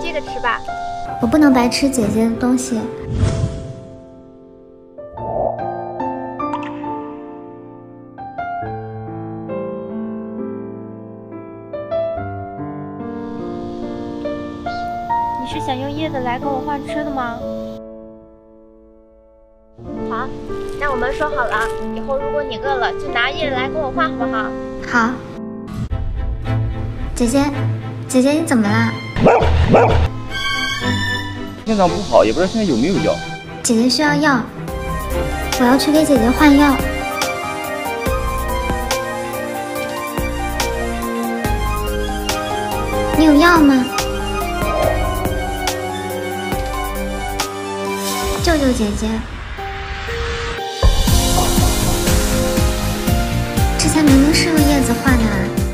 这个吃吧。 我不能白吃姐姐的东西。 你是想用叶子来跟我换吃的吗？好，那我们说好了，以后如果你饿了，就拿叶子来跟我换，好不好？ 好。姐姐，姐姐你怎么啦？ 心脏不好，也不知道现在有没有药。 姐姐需要药，我要去给姐姐换药。你有药吗？救救姐姐！之前明明是用叶子换的啊。